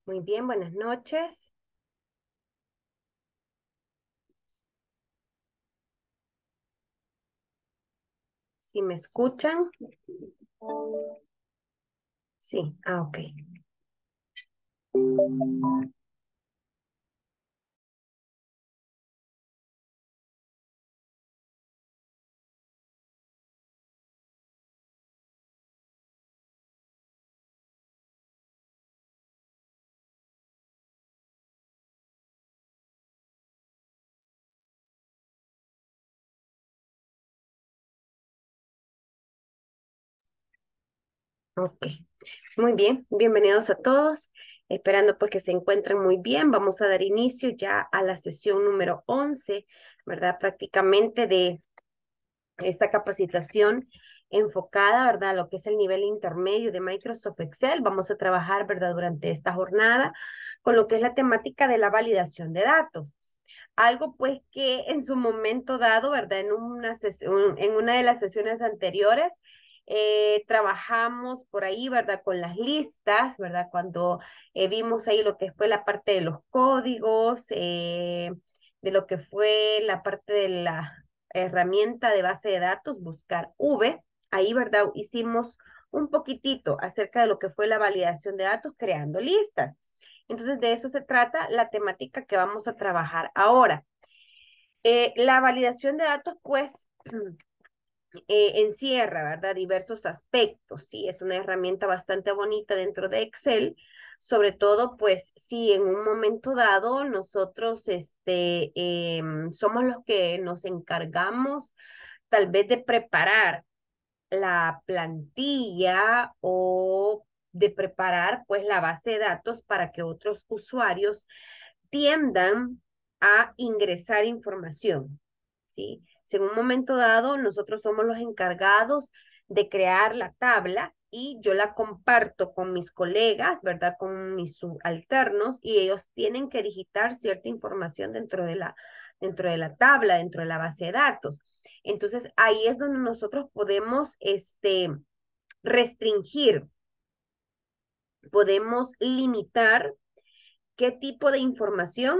Muy bien, buenas noches. ¿Si me escuchan? Sí, ok. Ok, muy bien. Bienvenidos a todos. Esperando pues que se encuentren muy bien. Vamos a dar inicio ya a la sesión número 11, ¿verdad? Prácticamente de esta capacitación enfocada, ¿verdad? A lo que es el nivel intermedio de Microsoft Excel. Vamos a trabajar, ¿verdad? Durante esta jornada con lo que es la temática de la validación de datos. Algo pues que en su momento dado, ¿verdad? En una de las sesiones anteriores, trabajamos por ahí, ¿verdad? Con las listas, ¿verdad? Cuando vimos ahí lo que fue la parte de los códigos, de lo que fue la parte de la herramienta de base de datos, buscar V, ahí, ¿verdad? Hicimos un poquitito acerca de lo que fue la validación de datos creando listas. Entonces, de eso se trata la temática que vamos a trabajar ahora. La validación de datos, pues, encierra, ¿verdad? Diversos aspectos, ¿sí? Es una herramienta bastante bonita dentro de Excel, sobre todo, pues, si en un momento dado nosotros, somos los que nos encargamos tal vez de preparar la plantilla o de preparar, pues, la base de datos para que otros usuarios tiendan a ingresar información, ¿sí? Si en un momento dado nosotros somos los encargados de crear la tabla y yo la comparto con mis colegas, ¿verdad? Con mis subalternos y ellos tienen que digitar cierta información dentro de la tabla, dentro de la base de datos. Entonces ahí es donde nosotros podemos restringir, podemos limitar qué tipo de información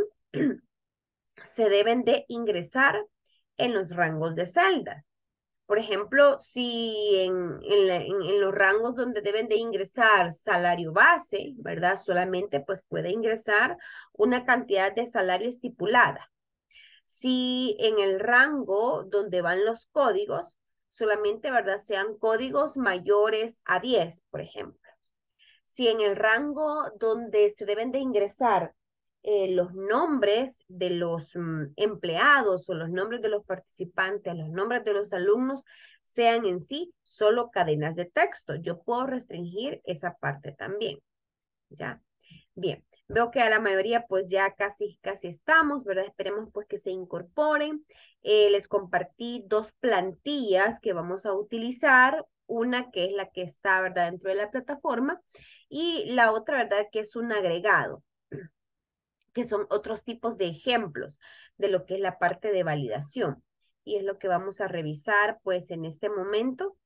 se deben de ingresar en los rangos de celdas. Por ejemplo, si en los rangos donde deben de ingresar salario base, ¿verdad? Solamente pues puede ingresar una cantidad de salario estipulada. Si en el rango donde van los códigos, solamente, ¿verdad? Sean códigos mayores a 10, por ejemplo. Si en el rango donde se deben de ingresar los nombres de los empleados o los nombres de los participantes, los nombres de los alumnos, sean en sí solo cadenas de texto. Yo puedo restringir esa parte también, ¿ya? Bien, veo que a la mayoría pues ya casi estamos, ¿verdad? Esperemos pues que se incorporen. Les compartí dos plantillas que vamos a utilizar, una que es la que está, ¿verdad? Dentro de la plataforma y la otra, ¿verdad? Que es un agregado, que son otros tipos de ejemplos de lo que es la parte de validación. Y es lo que vamos a revisar pues en este momento,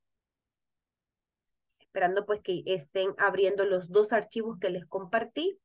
esperando pues que estén abriendo los dos archivos que les compartí.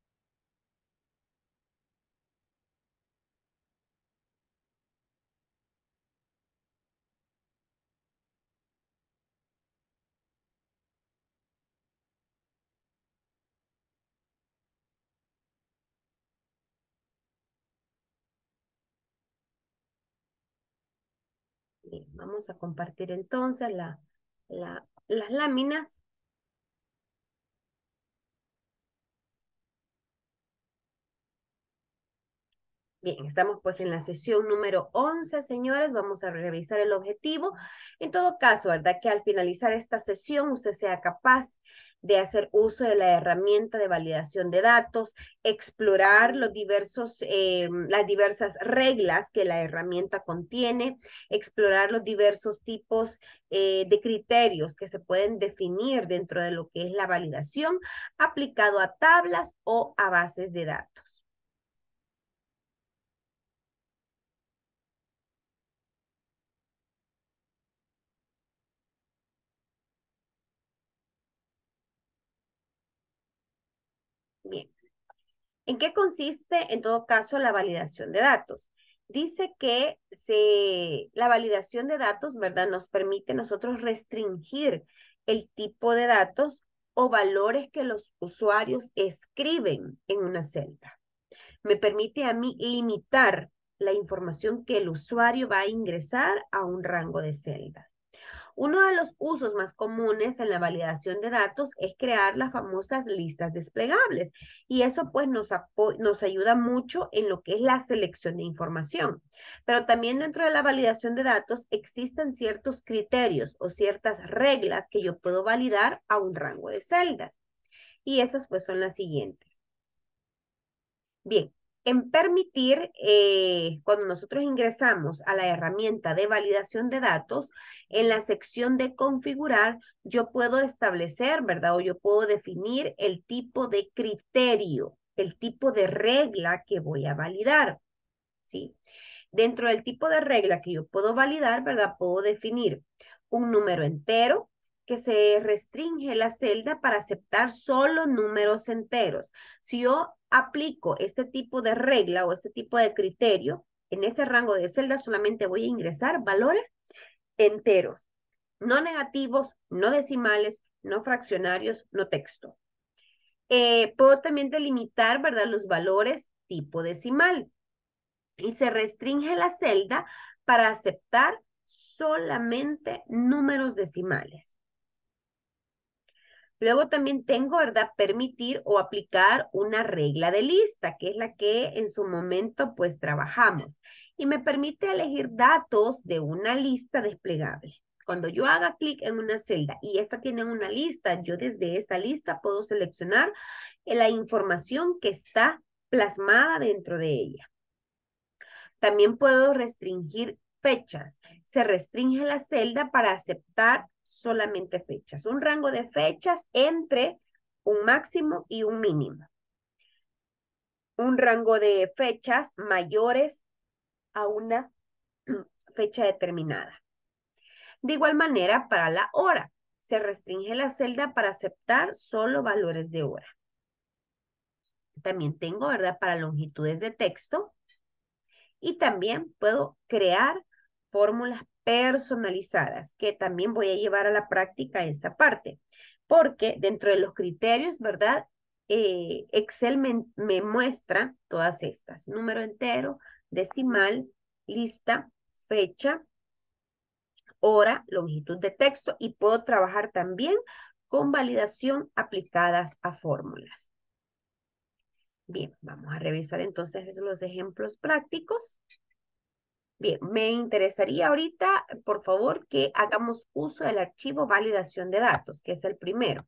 Bien, vamos a compartir entonces las láminas. Bien, estamos pues en la sesión número 11, señores. Vamos a revisar el objetivo. En todo caso, ¿verdad? Que al finalizar esta sesión usted sea capaz de hacer uso de la herramienta de validación de datos, explorar las diversas reglas que la herramienta contiene, explorar los diversos tipos de criterios que se pueden definir dentro de lo que es la validación aplicado a tablas o a bases de datos. Bien. ¿En qué consiste, en todo caso, la validación de datos? Dice que la validación de datos, ¿verdad? Nos permite nosotros restringir el tipo de datos o valores que los usuarios escriben en una celda. Me permite a mí limitar la información que el usuario va a ingresar a un rango de celdas. Uno de los usos más comunes en la validación de datos es crear las famosas listas desplegables y eso pues nos ayuda mucho en lo que es la selección de información. Pero también dentro de la validación de datos existen ciertos criterios o ciertas reglas que yo puedo validar a un rango de celdas y esas pues son las siguientes. Bien, en permitir, cuando nosotros ingresamos a la herramienta de validación de datos, en la sección de configurar, yo puedo establecer, ¿verdad? O yo puedo definir el tipo de criterio, el tipo de regla que voy a validar, ¿sí? Dentro del tipo de regla que yo puedo validar, ¿verdad? Puedo definir un número entero que se restringe la celda para aceptar solo números enteros. Si yo aplico este tipo de regla o este tipo de criterio, en ese rango de celda solamente voy a ingresar valores enteros, no negativos, no decimales, no fraccionarios, no texto. Puedo también delimitar, ¿verdad? Los valores tipo decimal y se restringe la celda para aceptar solamente números decimales. Luego también tengo, ¿verdad? Permitir o aplicar una regla de lista, que es la que en su momento pues trabajamos. Y me permite elegir datos de una lista desplegable. Cuando yo haga clic en una celda y esta tiene una lista, yo desde esta lista puedo seleccionar la información que está plasmada dentro de ella. También puedo restringir fechas. Se restringe la celda para aceptar solamente fechas. Un rango de fechas entre un máximo y un mínimo. Un rango de fechas mayores a una fecha determinada. De igual manera, para la hora, se restringe la celda para aceptar solo valores de hora. También tengo, ¿verdad? Para longitudes de texto. Y también puedo crear fórmulas personalizadas, que también voy a llevar a la práctica esta parte, porque dentro de los criterios, ¿verdad? Excel me muestra todas estas, número entero, decimal, lista, fecha, hora, longitud de texto y puedo trabajar también con validación aplicadas a fórmulas. Bien, vamos a revisar entonces los ejemplos prácticos. Bien, me interesaría ahorita, por favor, que hagamos uso del archivo validación de datos, que es el primero.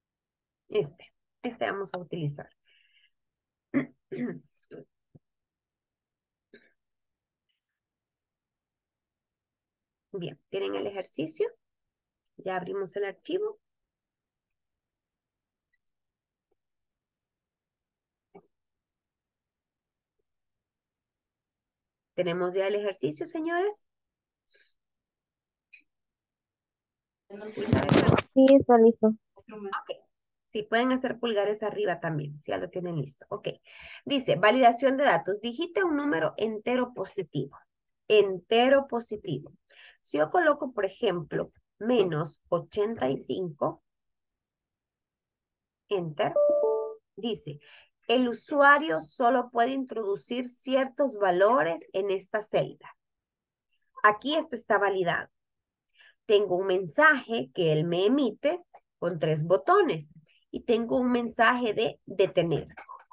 Este vamos a utilizar. Bien, ¿tienen el ejercicio? Ya abrimos el archivo. ¿Tenemos ya el ejercicio, señores? Sí, está listo. Ok. Sí, pueden hacer pulgares arriba también, si ya lo tienen listo. Ok. Dice, validación de datos. Digite un número entero positivo. Entero positivo. Si yo coloco, por ejemplo, menos 85, enter, dice, el usuario solo puede introducir ciertos valores en esta celda. Aquí esto está validado. Tengo un mensaje que él me emite con 3 botones y tengo un mensaje de detener,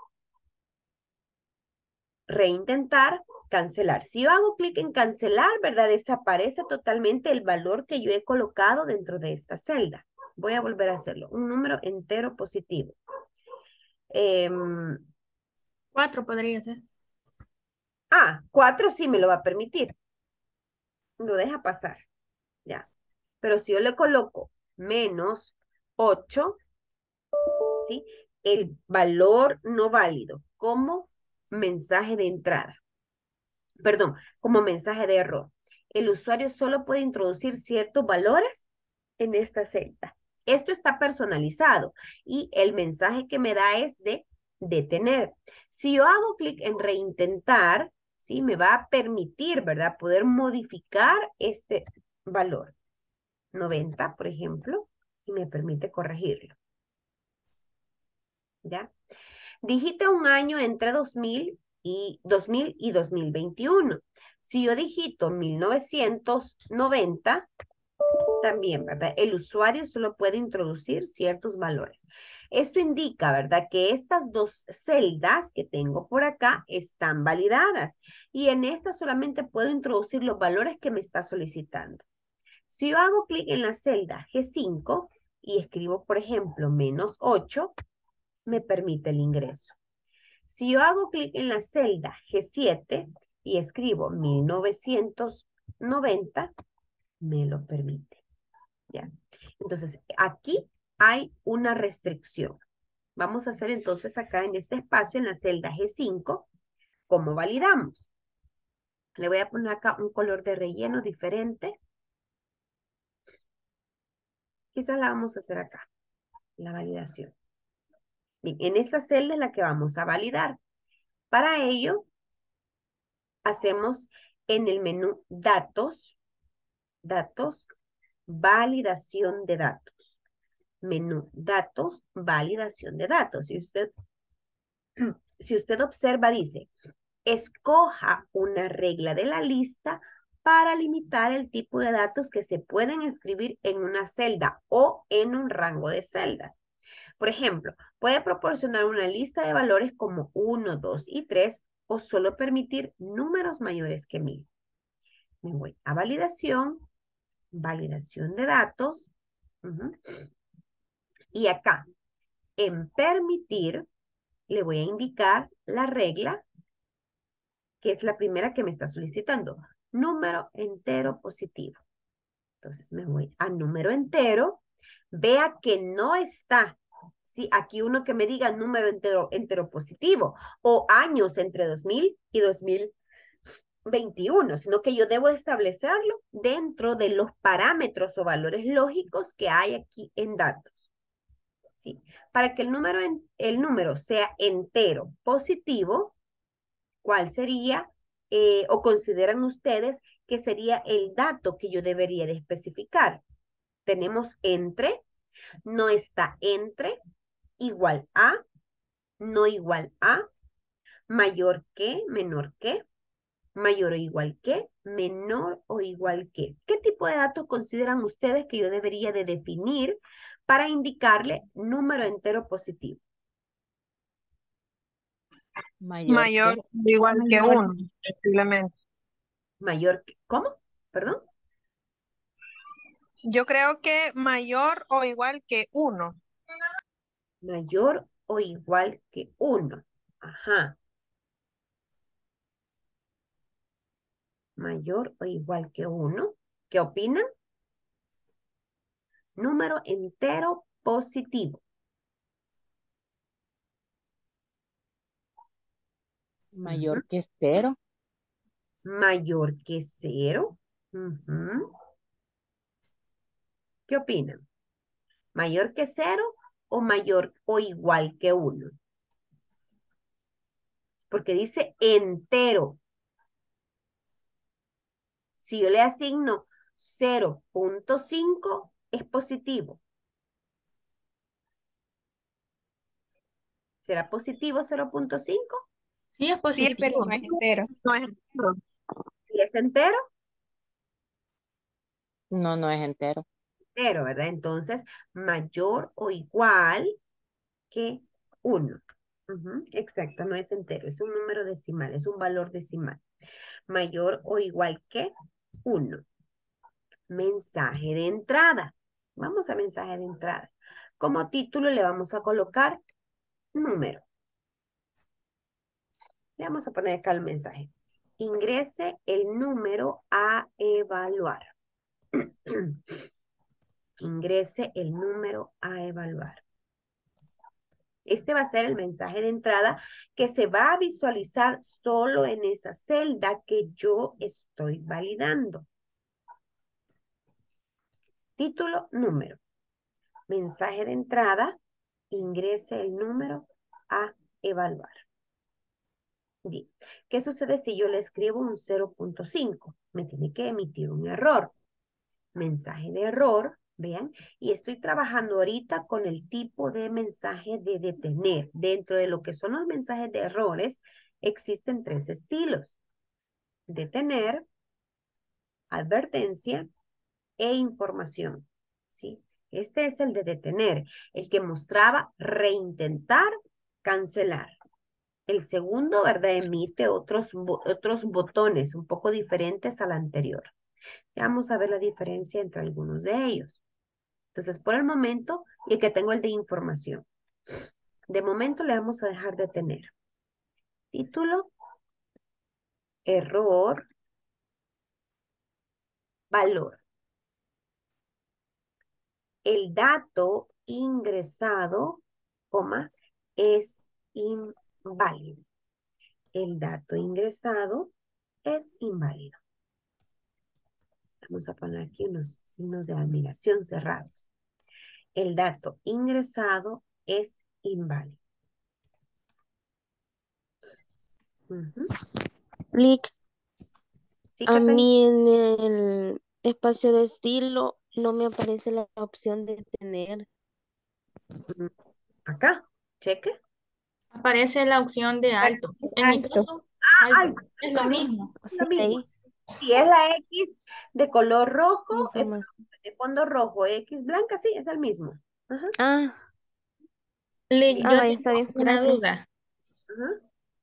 reintentar, cancelar. Si yo hago clic en cancelar, ¿verdad? Desaparece totalmente el valor que yo he colocado dentro de esta celda. Voy a volver a hacerlo. Un número entero positivo. 4 podría ser. 4 sí me lo va a permitir. Lo deja pasar. Ya. Pero si yo le coloco menos 8, ¿sí? El valor no válido como mensaje de entrada. Perdón, como mensaje de error. El usuario solo puede introducir ciertos valores en esta celda. Esto está personalizado y el mensaje que me da es de detener. Si yo hago clic en reintentar, ¿sí? Me va a permitir, ¿verdad? Poder modificar este valor. 90, por ejemplo, y me permite corregirlo. ¿Ya? Digita un año entre 2000 y 2021. Si yo digito 1990, también, ¿verdad? El usuario solo puede introducir ciertos valores. Esto indica, ¿verdad? Que estas dos celdas que tengo por acá están validadas y en esta solamente puedo introducir los valores que me está solicitando. Si yo hago clic en la celda G5 y escribo, por ejemplo, -8, me permite el ingreso. Si yo hago clic en la celda G7 y escribo 1990, me lo permite. ¿Ya? Entonces, aquí hay una restricción. Vamos a hacer entonces acá en este espacio, en la celda G5, ¿cómo validamos? Le voy a poner acá un color de relleno diferente. Quizás la vamos a hacer acá, la validación. Bien, en esta celda es la que vamos a validar. Para ello, hacemos en el menú Datos, Validación de datos. Menú Datos, Validación de datos. Si usted observa, dice, escoja una regla de la lista para limitar el tipo de datos que se pueden escribir en una celda o en un rango de celdas. Por ejemplo, puede proporcionar una lista de valores como 1, 2 y 3 o solo permitir números mayores que 1000. Me voy a validación, validación de datos. Y acá, en permitir, le voy a indicar la regla, que es la primera que me está solicitando. Número entero positivo. Entonces me voy a número entero. Vea que no está. Sí, aquí uno que me diga número entero positivo o años entre 2000 y 2021, sino que yo debo establecerlo dentro de los parámetros o valores lógicos que hay aquí en datos. ¿Sí? Para que el número sea entero positivo, ¿cuál sería o consideran ustedes que sería el dato que yo debería de especificar? Tenemos entre, no está entre, igual a, no igual a, mayor que, menor que, mayor o igual que, menor o igual que. ¿Qué tipo de datos consideran ustedes que yo debería de definir para indicarle número entero positivo? Mayor Mayor que. o igual que uno, posiblemente. Mayor que, ¿cómo? Perdón. Yo creo que mayor o igual que uno. Mayor o igual que 1. Ajá. Mayor o igual que 1. ¿Qué opinan? Número entero positivo. Mayor que 0. Mayor que 0. ¿Qué opinan? ¿Mayor que 0 o mayor o igual que 1? Porque dice entero. Si yo le asigno 0.5, es positivo. ¿Será positivo 0.5? Sí, es Sí, pero positivo. no es entero. No es entero. Si es entero, No, no es entero. entero, ¿verdad? Entonces, mayor o igual que 1. Exacto, no es entero, es un número decimal, es un valor decimal. Mayor o igual que 1. Mensaje de entrada. Vamos a mensaje de entrada. Como título le vamos a colocar número. Le vamos a poner acá el mensaje. Ingrese el número a evaluar. Ingrese el número a evaluar. Este va a ser el mensaje de entrada que se va a visualizar solo en esa celda que yo estoy validando. Título, número. Mensaje de entrada, ingrese el número a evaluar. Bien, ¿qué sucede si yo le escribo un 0.5? Me tiene que emitir un error. Mensaje de error, vean, y estoy trabajando ahorita con el tipo de mensaje de detener. Dentro de lo que son los mensajes de errores, existen 3 estilos. Detener, advertencia e información, ¿sí? Este es el de detener, el que mostraba reintentar, cancelar. El segundo, ¿verdad? Emite otros botones un poco diferentes al anterior. Ya vamos a ver la diferencia entre algunos de ellos. Entonces, por el momento, y el que tengo el de información. De momento le vamos a dejar de tener. Título, error, valor. El dato ingresado, coma, es inválido. El dato ingresado es inválido. Vamos a poner aquí unos signos de admiración cerrados. El dato ingresado es inválido. Ujú. Lick, Sí, a Catalina. mí en el espacio de estilo no me aparece la opción de tener. Mm, Acá, cheque. Aparece la opción de alto. En mi Alto. caso, Ay, alto. Es lo mismo. Sí, lo mismo. ahí. Si es la X de color rojo, Información. de fondo rojo, X blanca, sí, es el mismo. Ajá, Ah, Lick, bien. yo vaya, está tengo bien. una Gracias. duda. Ajá.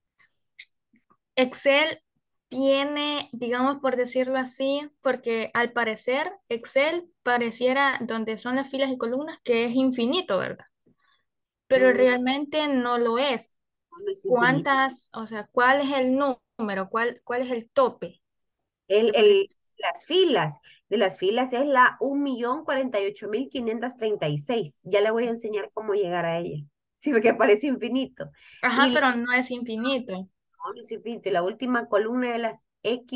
Excel tiene, digamos por decirlo así, porque al parecer Excel pareciera donde son las filas y columnas que es infinito, ¿verdad? Pero Mm, realmente no lo es. no es infinito. ¿Cuántas, o sea, cuál es el número? ¿Cuál es el tope? El, Que pare- el, las filas, de las filas es la 1.048.536. Ya le voy a enseñar cómo llegar a ella. Sí, porque parece infinito. Ajá, Y pero no es infinito. no es infinito. Y la última columna de las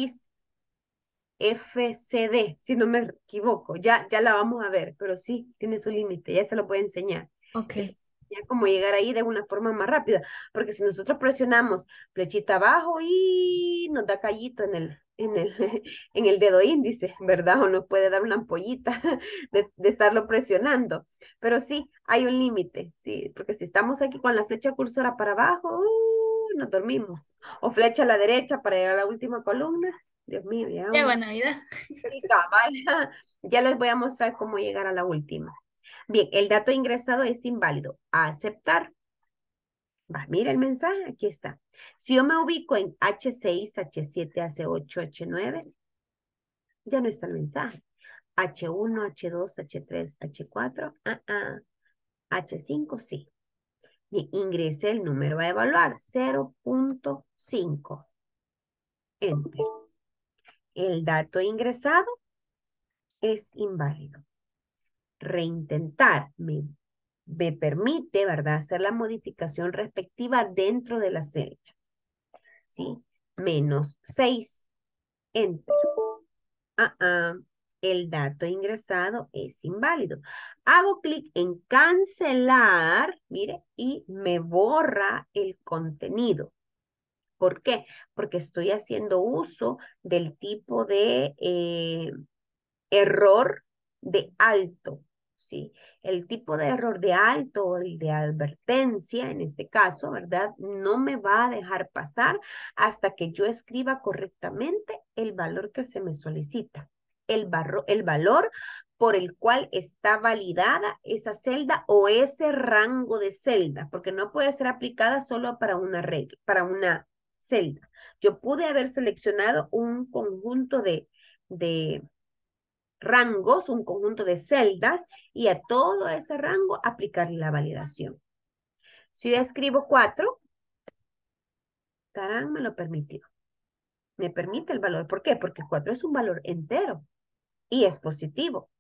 XFCD, si no me equivoco. Ya la vamos a ver, pero sí, tiene su límite. Ya se lo voy a enseñar. Es Ok. ya como llegar ahí de una forma más rápida, porque si nosotros presionamos flechita abajo y nos da callito en el dedo índice, ¿verdad? O nos puede dar una ampollita de estarlo presionando. Pero sí, hay un límite, sí, porque si estamos aquí con la flecha cursora para abajo, nos dormimos. O flecha a la derecha para llegar a la última columna. Dios mío, ya, Qué buena vida. sí, cabal. Ya les voy a mostrar cómo llegar a la última. Bien, el dato ingresado es inválido. Aceptar. Va, mira el mensaje, aquí está. Si yo me ubico en H6, H7, H8, H9, ya no está el mensaje. H1, H2, H3, H4, H5, sí. Bien, ingresé el número a evaluar, 0.5. Enter. El dato ingresado es inválido. Reintentar me permite, ¿verdad?, hacer la modificación respectiva dentro de la celda. ¿Sí? -6. Enter. El dato ingresado es inválido. Hago clic en cancelar, mire, y me borra el contenido. ¿Por qué? Porque estoy haciendo uso del tipo de error de alto, ¿sí? El tipo de error de alto o el de advertencia, en este caso, ¿verdad? No me va a dejar pasar hasta que yo escriba correctamente el valor que se me solicita, el valor por el cual está validada esa celda o ese rango de celda, porque no puede ser aplicada solo para una regla, para una celda. Yo pude haber seleccionado un conjunto de rangos, un conjunto de celdas, y a todo ese rango aplicarle la validación. Si yo escribo 4, tarán, me lo permitió. Me permite el valor. ¿Por qué? Porque 4 es un valor entero y es positivo.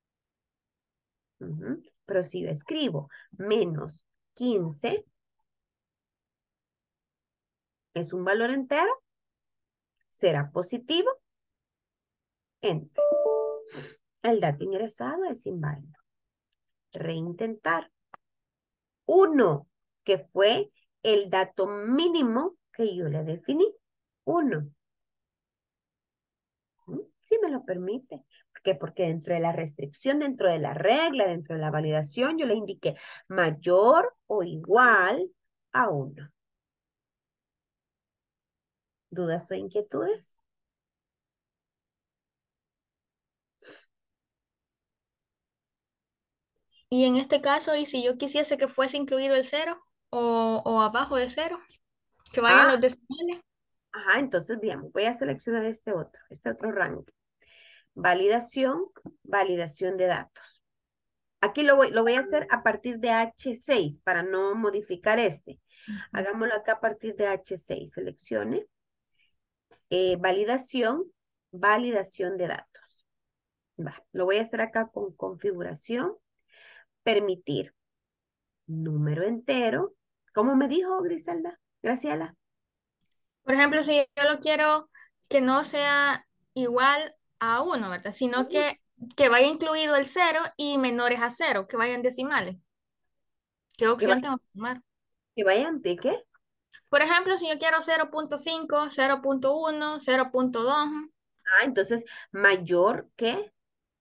Pero si yo escribo -15, es un valor entero, será positivo, enter. El dato ingresado es inválido. Reintentar. 1, que fue el dato mínimo que yo le definí, 1. Si me lo permite. ¿Por qué? Porque dentro de la restricción, dentro de la regla, dentro de la validación, yo le indiqué mayor o igual a 1. ¿Dudas o inquietudes? Y en este caso, ¿y si yo quisiese que fuese incluido el cero o abajo de cero? Que vayan Ah, los decimales. ajá, entonces veamos, voy a seleccionar este otro rango. Validación, validación de datos. Aquí lo voy a hacer a partir de H6 para no modificar este. Hagámoslo acá a partir de H6. Seleccione. Validación, validación de datos. Va, lo voy a hacer acá con configuración. Permitir. Número entero. ¿Cómo me dijo Griselda? Graciela. Por ejemplo, si yo lo quiero que no sea igual a 1, ¿verdad? Sino que vaya incluido el cero y menores a cero, que vayan decimales. ¿Qué Que, opción tengo que tomar? que vayan de qué. Por ejemplo, si yo quiero 0.5, 0.1, 0.2. Ah, entonces mayor que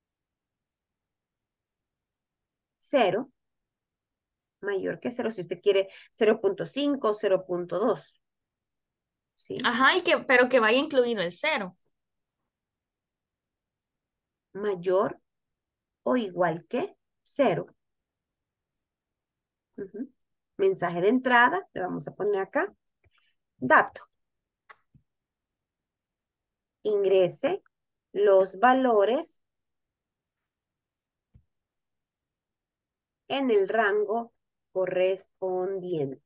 0. Mayor que 0. Si usted quiere 0.5, 0.2. ¿Sí? Ajá, pero que vaya incluido el cero. Mayor o igual que 0. Mensaje de entrada, le vamos a poner acá. Dato. Ingrese los valores en el rango correspondiente.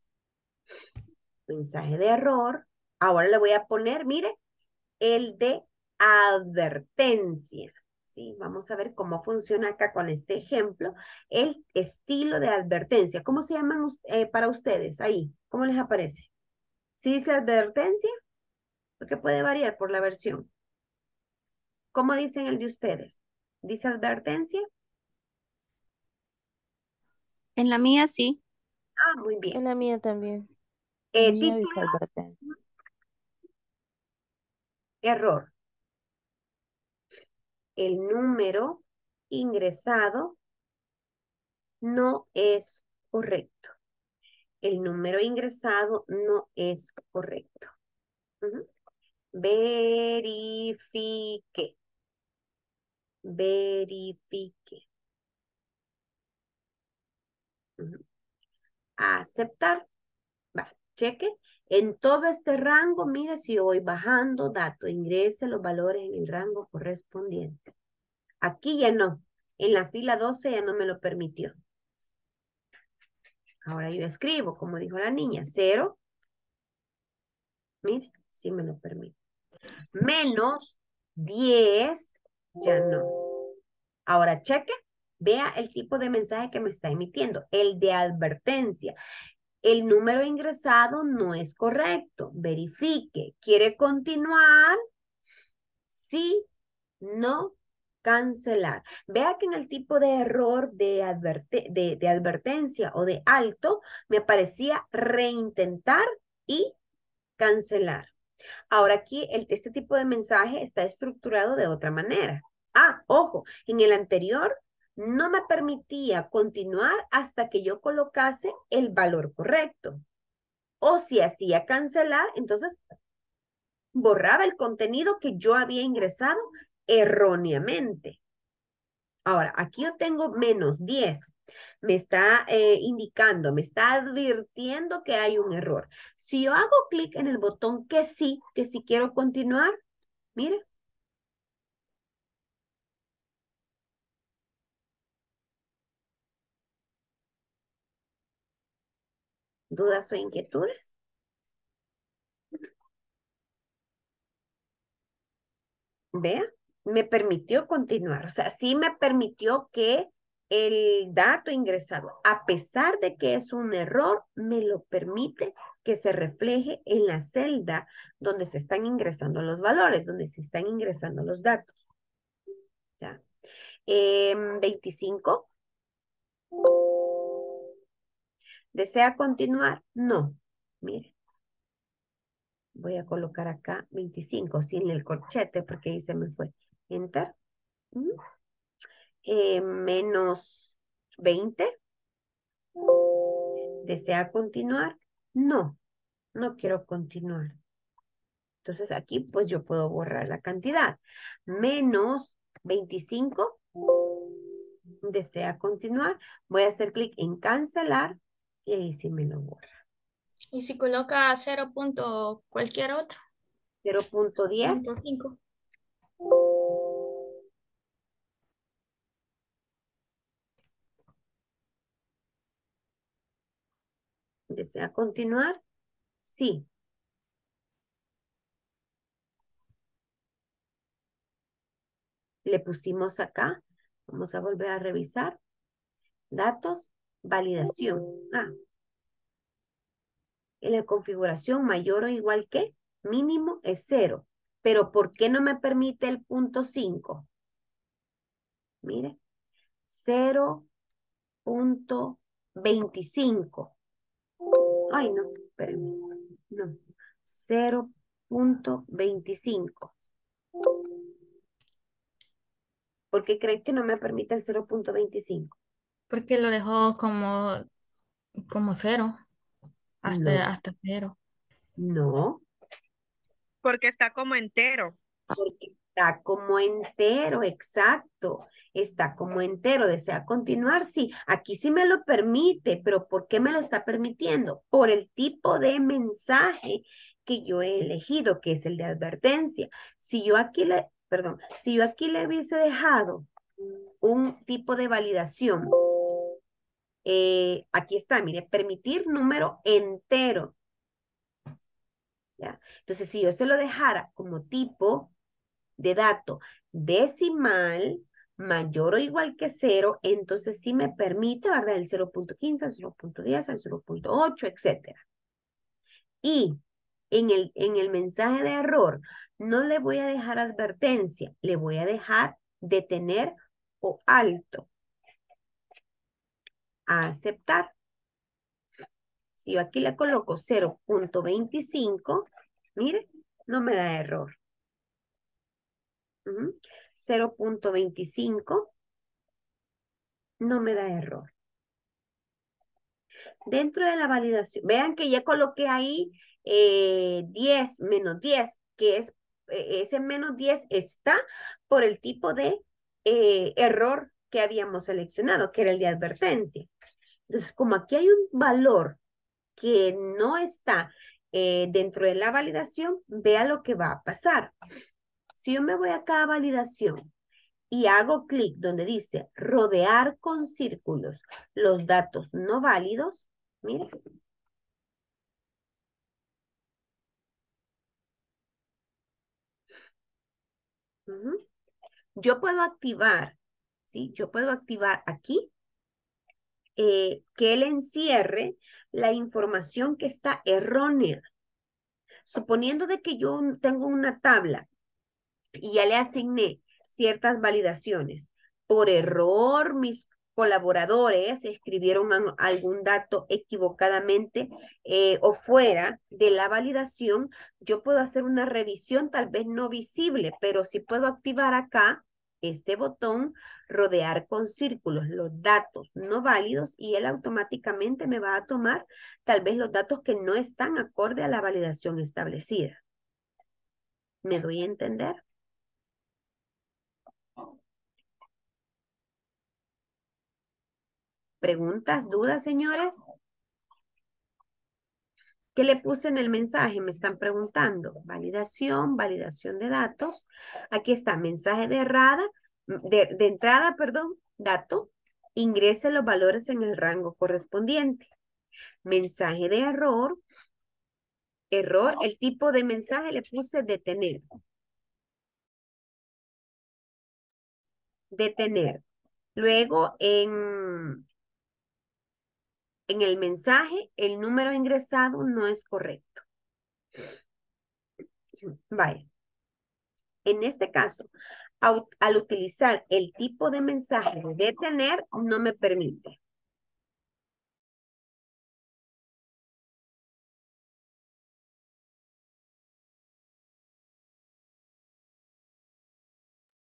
Mensaje de error. Ahora le voy a poner, mire, el de advertencia. ¿Sí? Vamos a ver cómo funciona acá con este ejemplo. El estilo de advertencia. ¿Cómo se llaman para ustedes ahí? ¿Cómo les aparece? ¿Sí dice advertencia? Porque puede variar por la versión. ¿Cómo dicen el de ustedes? ¿Dice advertencia? En la mía sí. Ah, muy bien. En la mía también. La mía Título, dice advertencia. error. El número ingresado no es correcto. El número ingresado no es correcto. Verifique. Verifique. Aceptar. Va, cheque. En todo este rango, mire si voy bajando, dato, ingrese los valores en el rango correspondiente. Aquí ya no. En la fila 12 ya no me lo permitió. Ahora yo escribo, como dijo la niña, 0. Mire, sí me lo permite. Menos 10, ya no. Ahora cheque, vea el tipo de mensaje que me está emitiendo, el de advertencia. El número ingresado no es correcto. Verifique. ¿Quiere continuar? Sí, no, cancelar. Vea que en el tipo de error de advertencia o de alto me aparecía reintentar y cancelar. Ahora aquí este tipo de mensaje está estructurado de otra manera. Ah, ojo, en el anterior no me permitía continuar hasta que yo colocase el valor correcto. O si hacía cancelar, entonces borraba el contenido que yo había ingresado erróneamente. Ahora, aquí yo tengo menos 10. Me está indicando, me está advirtiendo que hay un error. Si yo hago clic en el botón que sí quiero continuar, mire. ¿Dudas o inquietudes? Vea, me permitió continuar. O sea, sí me permitió que el dato ingresado, a pesar de que es un error, me lo permite que se refleje en la celda donde se están ingresando los valores, donde se están ingresando los datos. ¿Ya? 25. ¿Desea continuar? No. Mire. Voy a colocar acá 25 sin el corchete porque ahí se me fue. Enter. Menos 20. ¿Desea continuar? No, no quiero continuar. Entonces aquí pues yo puedo borrar la cantidad. Menos 25. ¿Desea continuar? Voy a hacer clic en cancelar y ahí sí me lo borra. Y si coloca 0 punto cualquier otro, 0.10. 0.5. ¿Desea continuar? Sí. Le pusimos acá. Vamos a volver a revisar. Datos, validación. En la configuración mayor o igual que, mínimo es 0. Pero ¿por qué no me permite el punto 5? Mire, 0.25. Ay, no, espérenme. No, 0.25. ¿Por qué creen que no me permite el 0.25? Porque lo dejó como 0, No, hasta 0. no. Porque está como entero. Porque está como entero, exacto. Está como entero. ¿Desea continuar? Sí. Aquí sí me lo permite, pero ¿por qué me lo está permitiendo? Por el tipo de mensaje que yo he elegido, que es el de advertencia. Si yo aquí le hubiese dejado un tipo de validación, aquí está, mire, permitir número entero. ¿Ya? Entonces, si yo se lo dejara como tipo de dato decimal mayor o igual que 0, entonces sí me permite, ¿verdad? El 0.15, el 0.10, el 0.8, etcétera. Y en el mensaje de error no le voy a dejar advertencia, le voy a dejar detener o alto. A aceptar. Si yo aquí le coloco 0.25, mire, no me da error. 0.25 no me da error. Dentro de la validación, vean que ya coloqué ahí 10, menos 10, que es, ese menos 10 está por el tipo de error que habíamos seleccionado, que era el de advertencia. Entonces, como aquí hay un valor que no está dentro de la validación, vea lo que va a pasar. Si yo me voy acá a validación y hago clic donde dice rodear con círculos los datos no válidos, mire. Yo puedo activar, ¿sí? Yo puedo activar aquí que él encierre la información que está errónea. Suponiendo de que yo tengo una tabla y ya le asigné ciertas validaciones. Por error, mis colaboradores escribieron algún dato equivocadamente o fuera de la validación, yo puedo hacer una revisión tal vez no visible, pero sí puedo activar acá este botón, rodear con círculos los datos no válidos y él automáticamente me va a tomar tal vez los datos que no están acorde a la validación establecida. ¿Me doy a entender? ¿Preguntas, dudas, señores? ¿Qué le puse en el mensaje? Me están preguntando. Validación, validación de datos. Aquí está, mensaje de entrada, perdón, dato. Ingrese los valores en el rango correspondiente. Mensaje de error. Error, el tipo de mensaje le puse detener. Detener. Luego, en el mensaje, el número ingresado no es correcto. Vaya. En este caso, al utilizar el tipo de mensaje de detener, no me permite.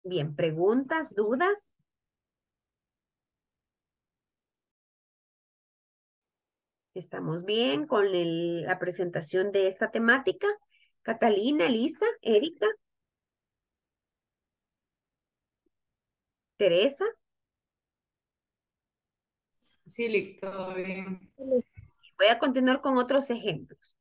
Bien, preguntas, dudas. ¿Estamos bien con la presentación de esta temática? Catalina, Elisa, Erika, Teresa. Sí, Lick, todo bien. Voy a continuar con otros ejemplos.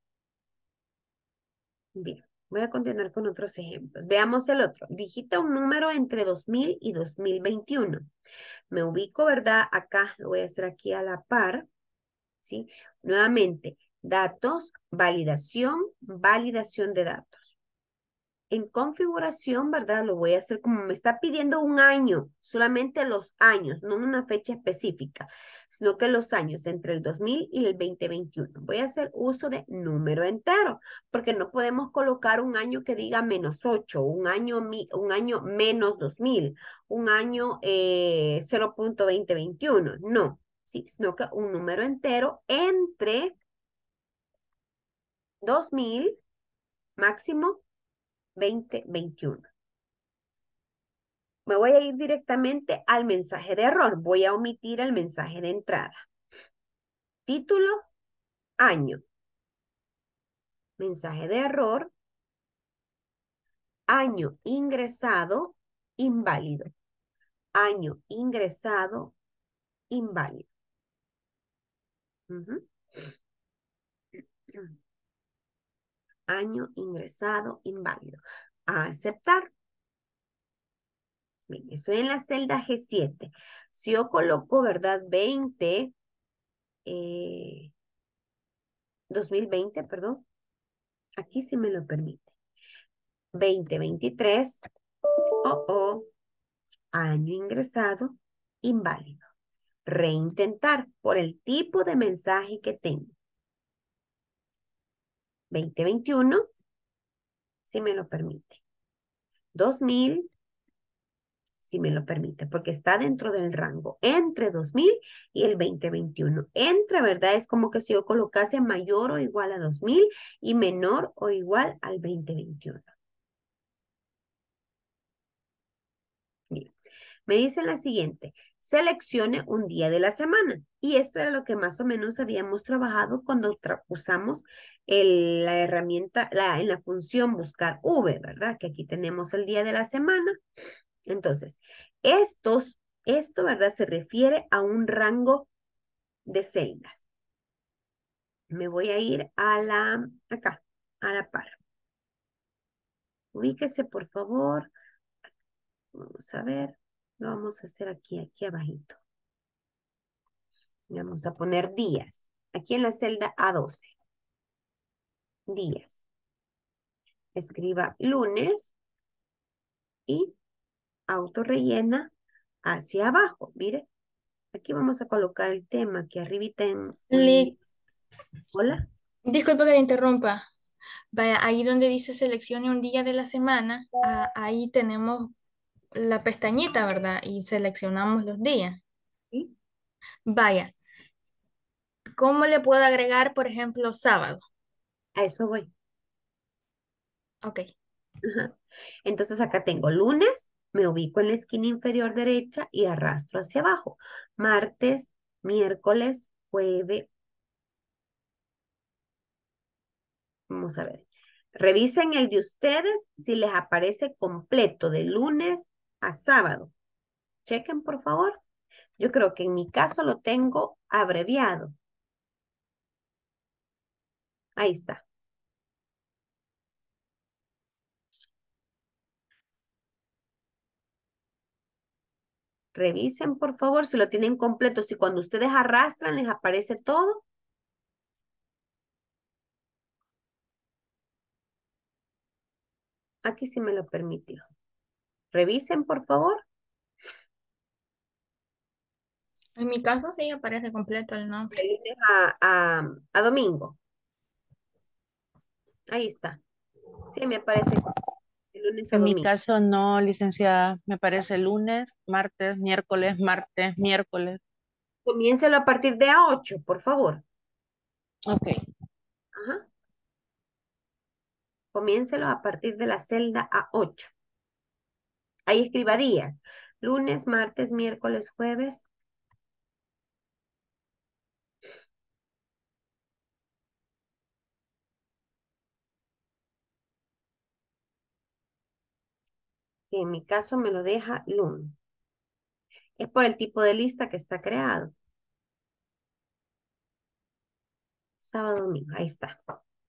Bien, voy a continuar con otros ejemplos. Veamos el otro. Digita un número entre 2000 y 2021. Me ubico, ¿verdad? Acá, lo voy a hacer aquí a la par. ¿Sí? Nuevamente, datos, validación, validación de datos. En configuración, ¿verdad? Lo voy a hacer como me está pidiendo un año, solamente los años, no una fecha específica, sino que los años entre el 2000 y el 2021. Voy a hacer uso de número entero, porque no podemos colocar un año que diga -8, un año -2000, un año 0.2021, no, sí, sino que un número entero entre 2000 máximo 2021. Me voy a ir directamente al mensaje de error. Voy a omitir el mensaje de entrada. Título, año. Mensaje de error, año ingresado, inválido. Año ingresado, inválido. Ujú. Año ingresado, inválido. A aceptar. Bien, estoy en la celda G7. Si yo coloco, ¿verdad? 2020, perdón. Aquí sí me lo permite. 2023. Año ingresado, inválido. Reintentar por el tipo de mensaje que tengo. 2021, si me lo permite. 2000, si me lo permite, porque está dentro del rango entre 2000 y el 2021. Entre, ¿verdad? Es como que si yo colocase mayor o igual a 2000 y menor o igual al 2021. Bien. Me dice la siguiente, seleccione un día de la semana. Y esto era lo que más o menos habíamos trabajado cuando usamos la herramienta, en la función buscar V, ¿verdad? Que aquí tenemos el día de la semana. Entonces, esto, ¿verdad? Se refiere a un rango de celdas. Me voy a ir acá, a la par. Ubíquese, por favor. Vamos a ver. Lo vamos a hacer aquí abajito. Vamos a poner días. Aquí en la celda A12. Días. Escriba lunes y autorrellena hacia abajo. Mire, aquí vamos a colocar el tema aquí arribita Lick, hola. disculpa que le interrumpa. Vaya, ahí donde dice seleccione un día de la semana, ahí tenemos la pestañita, ¿verdad? Y seleccionamos los días. ¿Sí? Vaya, ¿cómo le puedo agregar, por ejemplo, sábado? A eso voy. Ok. Ajá. Entonces acá tengo lunes, me ubico en la esquina inferior derecha y arrastro hacia abajo. Martes, miércoles, jueves. Vamos a ver. Revisen el de ustedes si les aparece completo de lunes a sábado. Chequen, por favor. Yo creo que en mi caso lo tengo abreviado. Ahí está. Revisen, por favor, si lo tienen completo. Si cuando ustedes arrastran les aparece todo. Aquí sí me lo permitió. Revisen, por favor. En mi caso sí aparece completo el nombre. De lunes a domingo. Ahí está. Sí, me aparece de lunes a En mi domingo. caso no, licenciada, me parece lunes, martes, martes, miércoles. Comiéncelo a partir de A8, por favor. Ok, Ajá. Comiéncelo a partir de la celda A8. Ahí escriba días. Lunes, martes, miércoles, jueves. Sí, en mi caso me lo deja lunes. Es por el tipo de lista que está creado. Sábado, domingo, ahí está.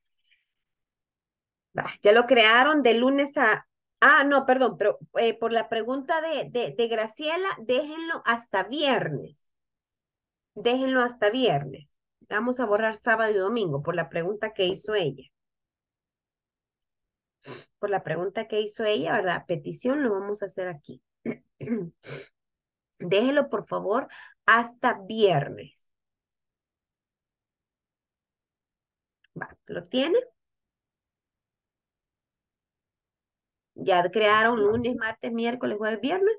Va, ya lo crearon de lunes a... Ah, no, perdón, pero por la pregunta de Graciela, déjenlo hasta viernes. Déjenlo hasta viernes. Vamos a borrar sábado y domingo por la pregunta que hizo ella. Por la pregunta que hizo ella, ¿verdad? Petición lo vamos a hacer aquí. Déjenlo, por favor, hasta viernes. Va, ¿lo tiene? ¿Ya crearon lunes, martes, miércoles, jueves, viernes?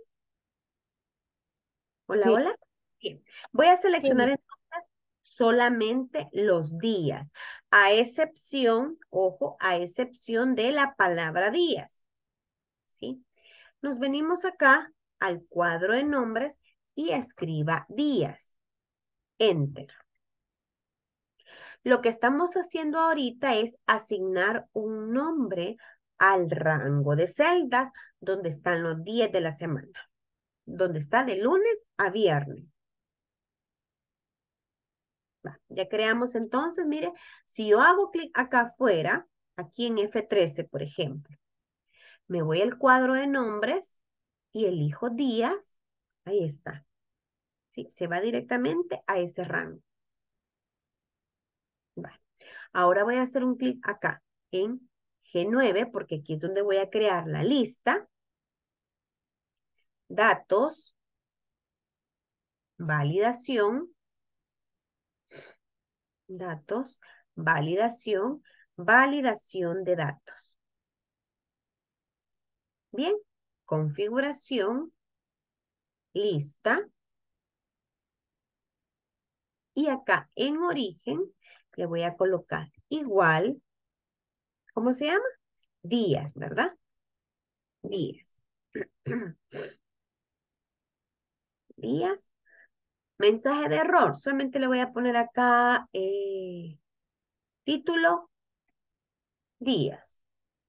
Hola, Sí, hola. Bien. Voy a sí, seleccionar entonces solamente los días, a excepción, ojo, a excepción de la palabra días. ¿Sí? Nos venimos acá al cuadro de nombres y escriba días. Enter. Lo que estamos haciendo ahorita es asignar un nombre al rango de celdas donde están los días de la semana, donde está de lunes a viernes. Va, ya creamos entonces, mire, si yo hago clic acá afuera, aquí en F13, por ejemplo, me voy al cuadro de nombres y elijo días, ahí está. ¿Sí? Se va directamente a ese rango. Vale. Ahora voy a hacer un clic acá en G9, porque aquí es donde voy a crear la lista. Datos, validación, datos, validación, validación de datos. Bien, configuración, lista. Y acá en origen le voy a colocar igual, ¿cómo se llama? Días, ¿verdad? Días. Días. Mensaje de error. Solamente le voy a poner acá título, días.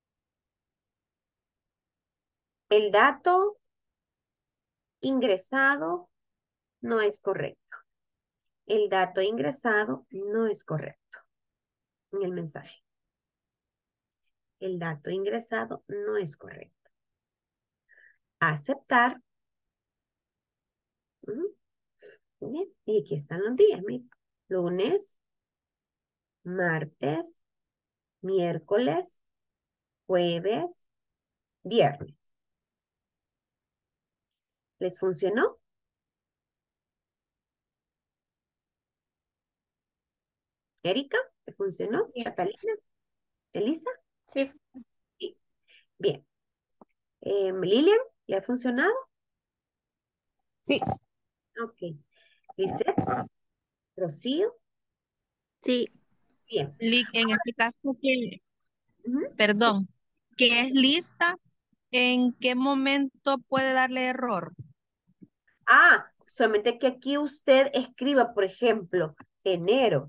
El dato ingresado no es correcto. El dato ingresado no es correcto en el mensaje. El dato ingresado no es correcto. Aceptar. Bien, y aquí están los días, miren. Lunes, martes, miércoles, jueves, viernes. ¿Les funcionó? Erika, ¿te funcionó? sí, Catalina, Elisa. sí, Sí. Bien. Lilian, ¿le ha funcionado? Sí, Ok. Lisette, Rocío. Sí. Bien. En este caso que, Ujú. Sí. perdón, que es lista, ¿en qué momento puede darle error? Ah, solamente que aquí usted escriba, por ejemplo, enero.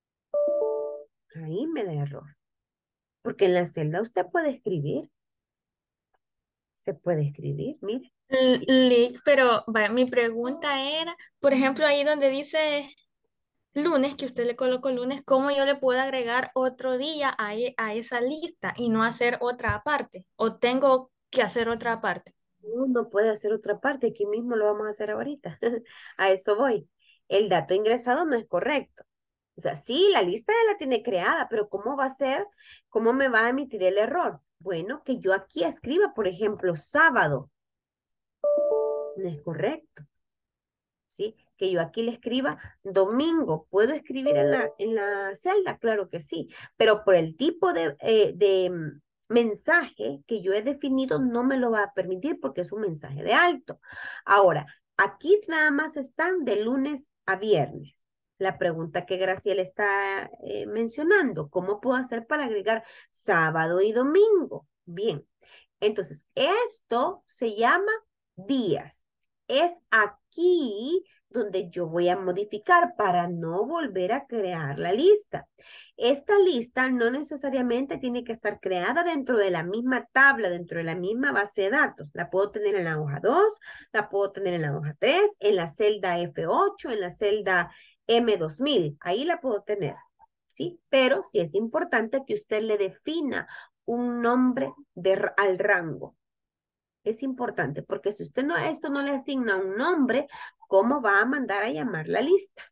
Ahí me da error. Porque en la celda usted puede escribir. Se puede escribir, mire. Lick, pero vaya, mi pregunta era, por ejemplo, ahí donde dice lunes, que usted le colocó lunes, ¿cómo yo le puedo agregar otro día a esa lista y no hacer otra aparte? ¿O tengo que hacer otra aparte? Uno puede hacer otra parte, aquí mismo lo vamos a hacer ahorita. A eso voy. El dato ingresado no es correcto. O sea, sí, la lista ya la tiene creada, pero ¿cómo va a ser? ¿Cómo me va a emitir el error? Bueno, que yo aquí escriba, por ejemplo, sábado. No es correcto. ¿Sí? Que yo aquí le escriba domingo. ¿Puedo escribir en la celda? Claro que sí, pero por el tipo de mensaje que yo he definido no me lo va a permitir porque es un mensaje de alto. Ahora, aquí nada más están de lunes a viernes. La pregunta que Graciela está mencionando, ¿cómo puedo hacer para agregar sábado y domingo? Bien, Entonces, esto se llama días. Es aquí donde yo voy a modificar para no volver a crear la lista. Esta lista no necesariamente tiene que estar creada dentro de la misma tabla, dentro de la misma base de datos. La puedo tener en la hoja 2, la puedo tener en la hoja 3, en la celda F8, en la celda M2000. Ahí la puedo tener, ¿sí? Pero sí es importante que usted le defina un nombre al rango. Es importante porque si usted esto no le asigna un nombre, ¿cómo va a mandar a llamar la lista?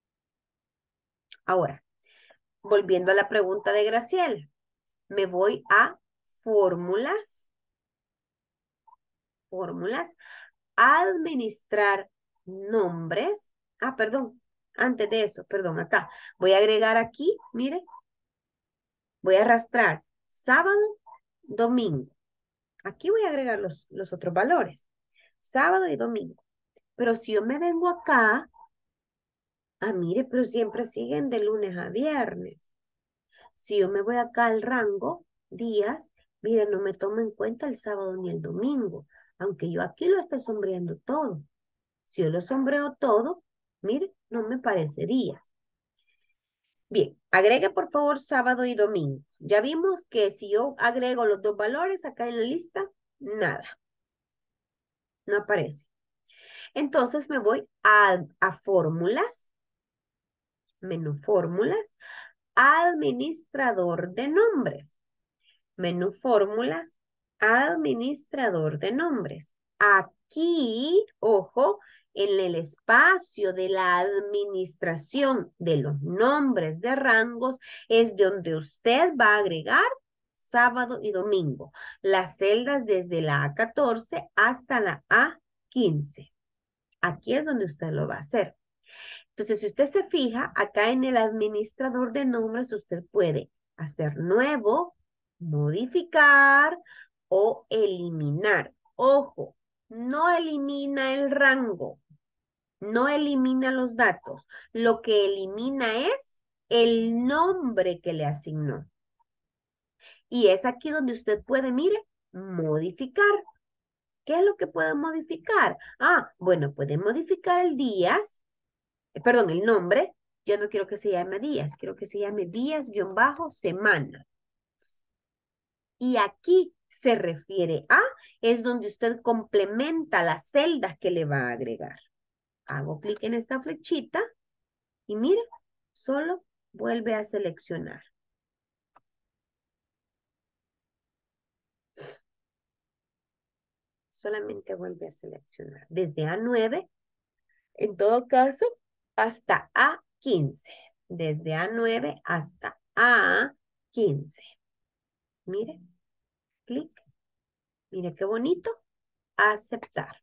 Ahora, volviendo a la pregunta de Graciela, me voy a fórmulas, administrar nombres. Ah, perdón, antes de eso, perdón, acá. Voy a agregar aquí, mire, voy a arrastrar sábado, domingo. Aquí voy a agregar los otros valores, sábado y domingo. Pero si yo me vengo acá, mire, pero siempre siguen de lunes a viernes. Si yo me voy acá al rango, días, mire, no me tomo en cuenta el sábado ni el domingo, aunque yo aquí lo esté sombreando todo. Si yo lo sombreo todo, mire, no me parece días. Bien, agregue por favor sábado y domingo. Ya vimos que si yo agrego los dos valores acá en la lista, nada. No aparece. Entonces me voy a fórmulas, menú fórmulas, administrador de nombres. Menú fórmulas, administrador de nombres. Aquí, ojo, en el espacio de la administración de los nombres de rangos es donde usted va a agregar sábado y domingo. Las celdas desde la A14 hasta la A15. Aquí es donde usted lo va a hacer. Entonces, si usted se fija, acá en el administrador de nombres, usted puede hacer nuevo, modificar o eliminar. Ojo, no elimina el rango, no elimina los datos. Lo que elimina es el nombre que le asignó. Y es aquí donde usted puede, mire, modificar. ¿Qué es lo que puede modificar? Bueno, puede modificar el días, perdón, el nombre. Yo no quiero que se llame días, quiero que se llame días-semana. Y aquí se refiere a, es donde usted complementa las celdas que le va a agregar. Hago clic en esta flechita y mire, solo vuelve a seleccionar. Solamente vuelve a seleccionar. Desde A9, en todo caso, hasta A15. Desde A9 hasta A15. Mire, clic. Mire qué bonito. Aceptar.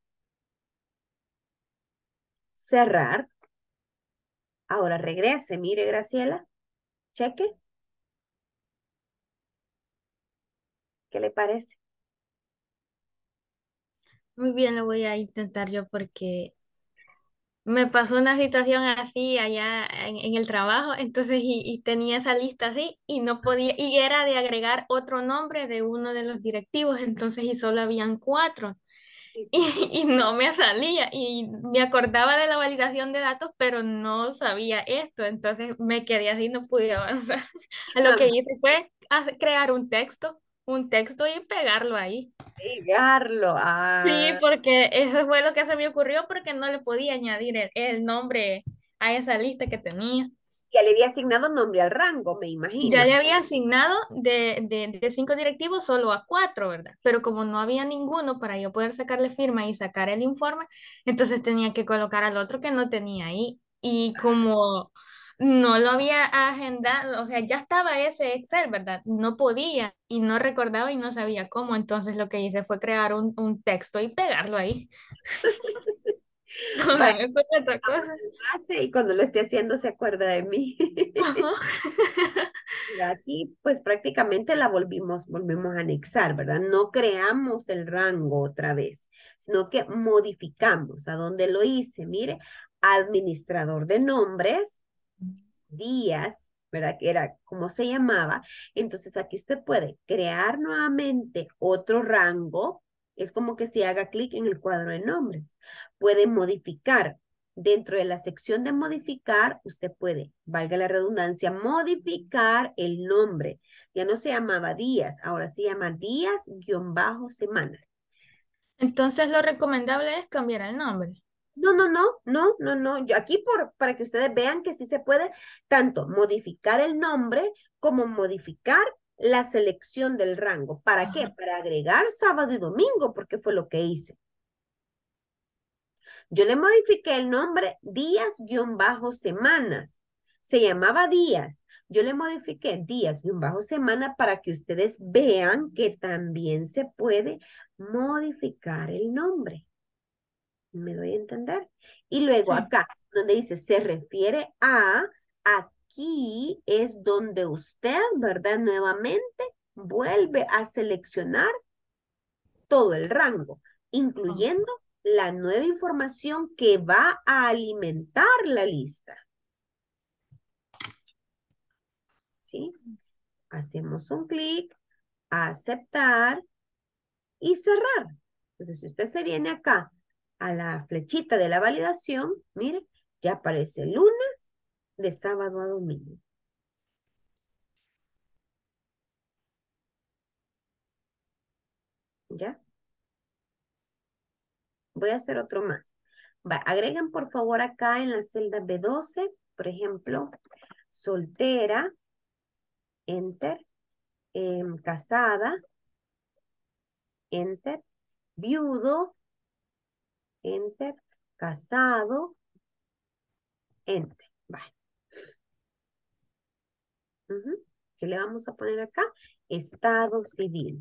Cerrar. Ahora regrese. Mire, Graciela. Cheque. ¿Qué le parece? Muy bien, lo voy a intentar yo porque me pasó una situación así allá en el trabajo, entonces y tenía esa lista así y no podía, y era de agregar otro nombre de uno de los directivos, entonces y solo habían 4 y no me salía y me acordaba de la validación de datos, pero no sabía esto, entonces me quedé así, no pude avanzar. Lo que hice fue crear un texto y pegarlo ahí. Pegarlo. Sí, porque eso fue lo que se me ocurrió porque no le podía añadir el nombre a esa lista que tenía. Ya le había asignado nombre al rango, me imagino. Ya le había asignado de 5 directivos solo a 4, ¿verdad? Pero como no había ninguno para yo poder sacarle firma y sacar el informe, entonces tenía que colocar al otro que no tenía ahí. Y como no lo había agendado, o sea, ya estaba ese Excel, ¿verdad? No podía y no recordaba y no sabía cómo. Entonces lo que hice fue crear un texto y pegarlo ahí. No Vaya, me acuerdo de otra cosa. y cuando lo esté haciendo se acuerda de mí. Ajá. Y aquí, pues prácticamente la volvimos a anexar, ¿verdad? No creamos el rango otra vez, sino que modificamos. ¿A dónde lo hice? Mire, administrador de nombres, días, ¿verdad? Que era cómo se llamaba. Entonces aquí usted puede crear nuevamente otro rango. Es como que si haga clic en el cuadro de nombres. Puede modificar. Dentro de la sección de modificar, usted puede, valga la redundancia, modificar el nombre. Ya no se llamaba días, ahora se llama días-semana. Entonces lo recomendable es cambiar el nombre. No. Yo aquí para que ustedes vean que sí se puede tanto modificar el nombre como modificar la selección del rango. ¿Para qué? Ajá. Para agregar sábado y domingo, porque fue lo que hice. Yo le modifiqué el nombre días-semanas. Se llamaba días. Yo le modifiqué días-semana para que ustedes vean que también se puede modificar el nombre. ¿Me doy a entender? Y luego Sí. acá, donde dice se refiere a, aquí es donde usted, ¿verdad? Nuevamente vuelve a seleccionar todo el rango, incluyendo la nueva información que va a alimentar la lista. ¿Sí? Hacemos un clic, aceptar y cerrar. Entonces, si usted se viene acá a la flechita de la validación, mire, ya aparece lunes de sábado a domingo. ¿Ya? Voy a hacer otro más. Agreguen por favor acá en la celda B12, por ejemplo, soltera, enter, casada, enter, viudo, enter, casado, enter. Vale. ¿Qué le vamos a poner acá? Estado civil.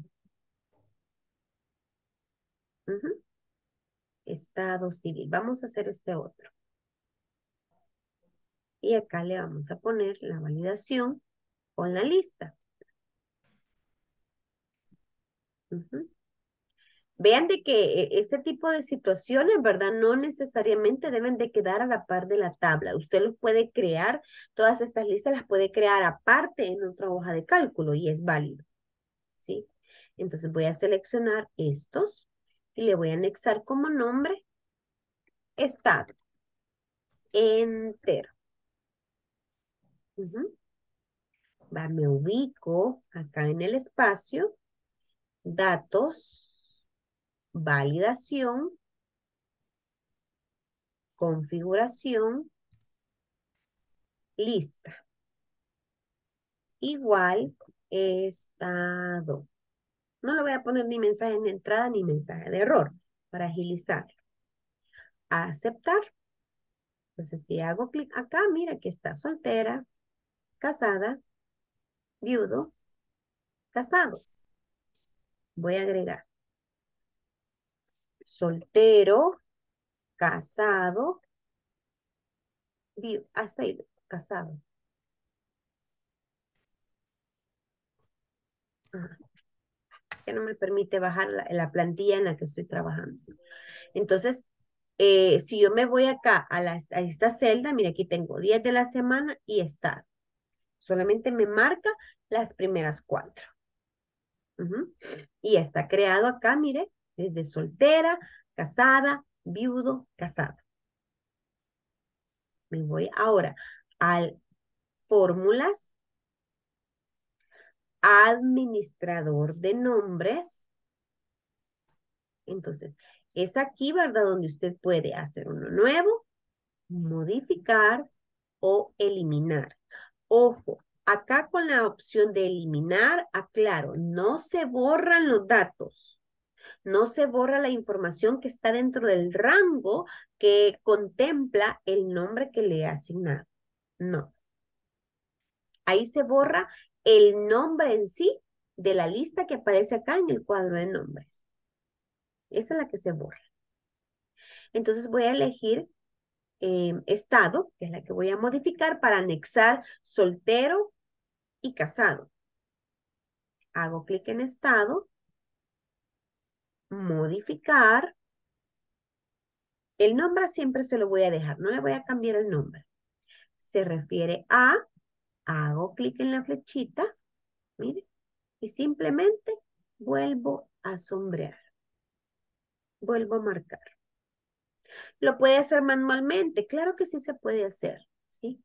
Estado civil. Vamos a hacer este otro. Y acá le vamos a poner la validación con la lista. Vean de que ese tipo de situaciones, ¿verdad? No necesariamente deben de quedar a la par de la tabla. Usted los puede crear, todas estas listas las puede crear aparte en otra hoja de cálculo y es válido. ¿Sí? Entonces voy a seleccionar estos y le voy a anexar como nombre estado. Enter. Me ubico acá en el espacio. Datos. Validación. Configuración. Lista. Igual estado. No le voy a poner ni mensaje de entrada ni mensaje de error para agilizar. Aceptar. Entonces, si hago clic acá, mira que está soltera, casada, viudo, casado. Voy a agregar soltero, casado, viudo, hasta ahí, casado. Que no me permite bajar la plantilla en la que estoy trabajando. Entonces, si yo me voy acá a esta celda, mira, aquí tengo 10 de la semana y estado. Solamente me marca las primeras 4. Y está creado acá, mire, desde soltera, casada, viudo, casado. Me voy ahora al fórmulas, administrador de nombres. Entonces, es aquí, ¿verdad? Donde usted puede hacer uno nuevo, modificar o eliminar. Ojo, acá con la opción de eliminar, aclaro, no se borran los datos. No se borra la información que está dentro del rango que contempla el nombre que le he asignado. No. Ahí se borra el nombre en sí de la lista que aparece acá en el cuadro de nombres. Esa es la que se borra. Entonces voy a elegir estado, que es la que voy a modificar para anexar soltero y casado. Hago clic en estado, modificar. El nombre siempre se lo voy a dejar, no le voy a cambiar el nombre. Se refiere a Hago clic en la flechita, mire, y simplemente vuelvo a sombrear. Vuelvo a marcar. ¿Lo puede hacer manualmente? Claro que sí se puede hacer, ¿sí?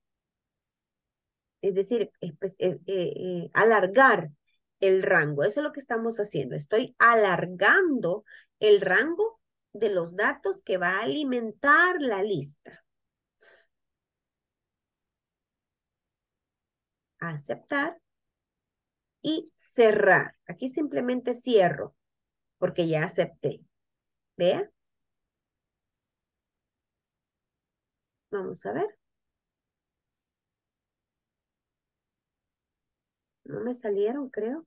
Es decir, alargar el rango. Eso es lo que estamos haciendo. Estoy alargando el rango de los datos que va a alimentar la lista. Aceptar y cerrar. Aquí simplemente cierro porque ya acepté. ¿Vea? Vamos a ver. No me salieron, creo.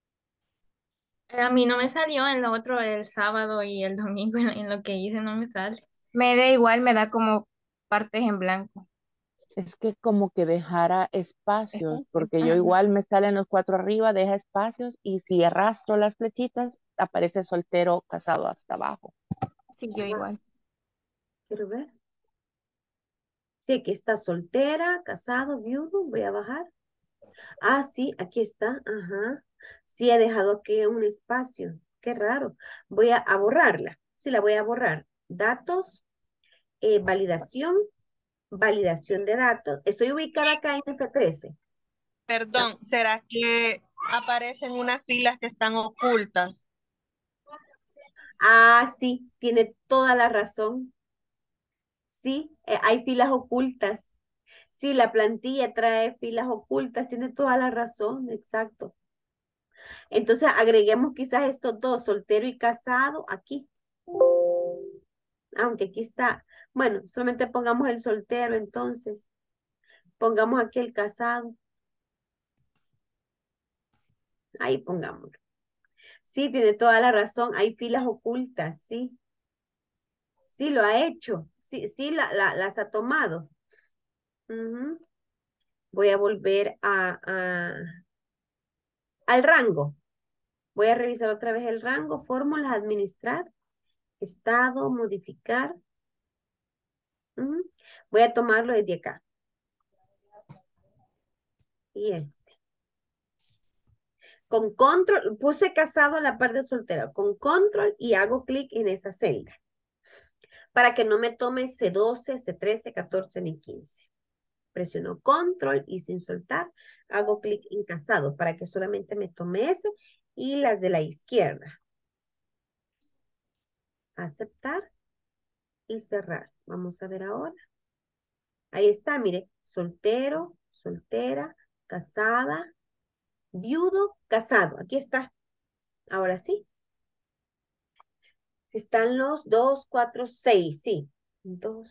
A mí no me salió en lo otro el sábado y el domingo, en lo que hice no me sale. Me da igual, me da como partes en blanco. Es que como que dejara espacios, Espacio. porque yo Ajá. igual me salen los 4 arriba, deja espacios, y si arrastro las flechitas, aparece soltero, casado hasta abajo. Sí, yo igual. Quiero ver. Sí, aquí está soltera, casado, viudo. Voy a bajar. Ah, sí, aquí está. Ajá. Sí, he dejado aquí un espacio. Qué raro. Voy a borrarla. Sí, la voy a borrar. Datos, validación, validación de datos. Estoy ubicada acá en F13. Perdón, ¿será que aparecen unas filas que están ocultas? Ah, sí, tiene toda la razón. Sí, hay filas ocultas. Sí, la plantilla trae filas ocultas, tiene toda la razón, exacto. Entonces agreguemos quizás estos dos, soltero y casado, aquí. Aunque aquí está, bueno, solamente pongamos el soltero entonces. Pongamos aquí el casado. Ahí pongámoslo. Sí, tiene toda la razón, hay filas ocultas, sí. Sí, lo ha hecho. Sí, sí, las ha tomado. Ujú. Voy a volver al rango. Voy a revisar otra vez el rango, fórmulas, administrar, estado, modificar. Ujú. Voy a tomarlo desde acá. Y con control, puse casado a la par de soltera. Con control y hago clic en esa celda. Para que no me tome C12, C13, 14 ni 15. Presiono control y sin soltar hago clic en casado para que solamente me tome ese y las de la izquierda. Aceptar y cerrar. Vamos a ver ahora. Ahí está, mire. Soltero, soltera, casada, viudo, casado. Aquí está. Ahora sí. Están los 2, 4, 6. Sí. 2,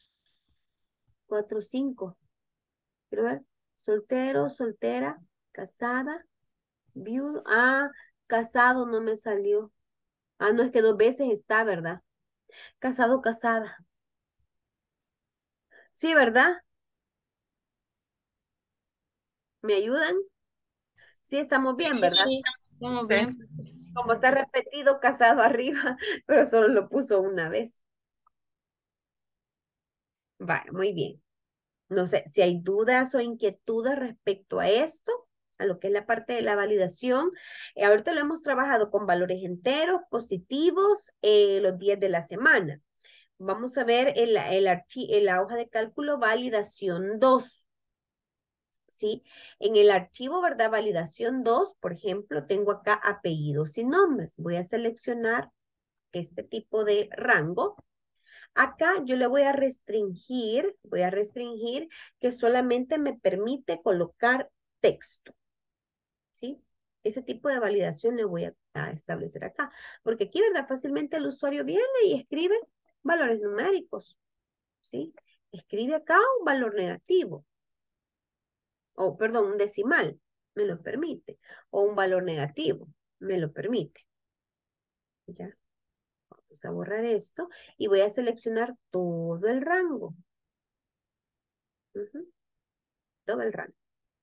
4, 5. Quiero ver. Soltero, soltera, casada, viudo. Ah, casado no me salió. Ah, no, es que 2 veces está, ¿verdad? Casado, casada. Sí, ¿verdad? ¿Me ayudan? Sí, estamos bien, ¿verdad? Sí, estamos Sí. bien. Como está repetido, casado arriba, pero solo lo puso una vez. Vale, muy bien. No sé si hay dudas o inquietudes respecto a esto, a lo que es la parte de la validación. Ahorita lo hemos trabajado con valores enteros, positivos, los días de la semana. Vamos a ver en la hoja de cálculo validación 2. ¿Sí? En el archivo, ¿verdad? Validación 2, por ejemplo, tengo acá apellidos y nombres. Voy a seleccionar este tipo de rango. Acá yo le voy a restringir que solamente me permite colocar texto. ¿Sí? Ese tipo de validación le voy a establecer acá. Porque aquí, ¿verdad? Fácilmente el usuario viene y escribe valores numéricos. ¿Sí? Escribe acá un valor negativo. O, perdón, un decimal. Me lo permite. O un valor negativo. Me lo permite. ¿Ya? Vamos a borrar esto y voy a seleccionar todo el rango. Ujú. Todo el rango.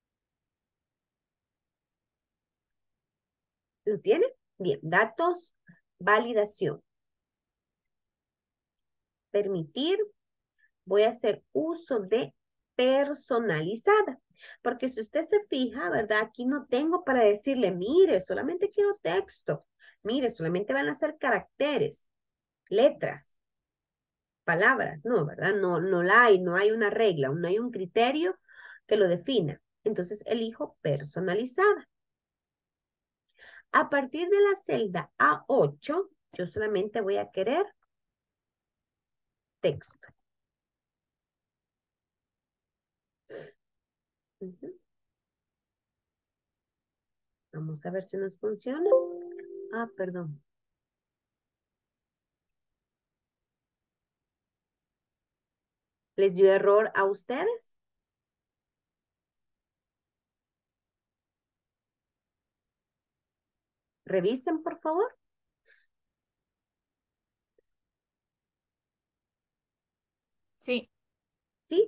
¿Lo tiene? Bien, datos, validación. Permitir. Voy a hacer uso de personalizada. Porque si usted se fija, ¿verdad? Aquí no tengo para decirle, mire, solamente quiero texto. Mire, solamente van a ser caracteres, letras, palabras. No, ¿verdad? No, no hay una regla, no hay un criterio que lo defina. Entonces elijo personalizada. A partir de la celda A8, yo solamente voy a querer texto. Ujú. Vamos a ver si nos funciona. Ah, perdón. ¿Les dio error a ustedes? Revisen, por favor. Sí. ¿Sí?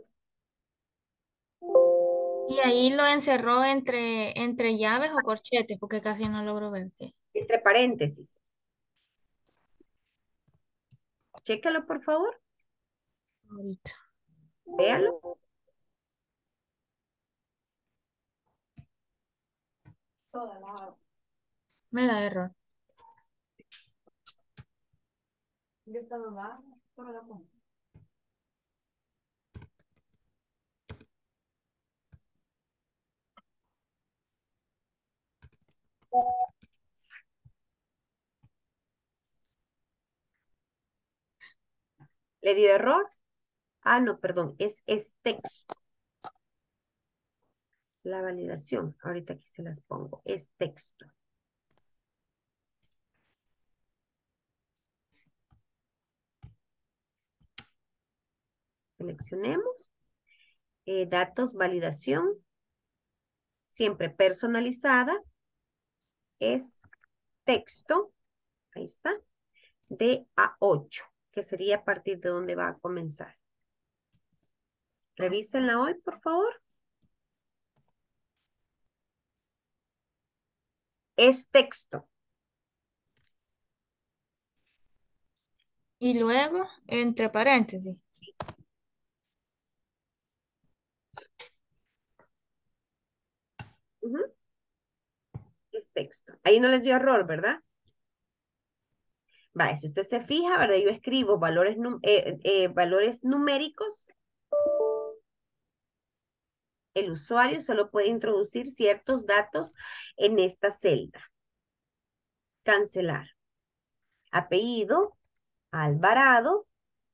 Y ahí lo encerró entre llaves o corchetes, porque casi no logro ver qué. Entre paréntesis. Chécalo, por favor. Ahorita. Véalo. Me da error. ¿Le dio error? Ah, no, perdón. Es texto. La validación. Ahorita aquí se las pongo. Es texto. Seleccionemos. Datos, validación. Siempre personalizada. Es texto. Ahí está. De A8, que sería a partir de donde va a comenzar. Revísenla hoy, por favor. Es texto. Y luego, entre paréntesis. Ujú. Es texto. Ahí no les dio error, ¿verdad? Vale, si usted se fija, ¿verdad? Yo escribo valores numéricos. El usuario solo puede introducir ciertos datos en esta celda. Cancelar. Apellido, Alvarado.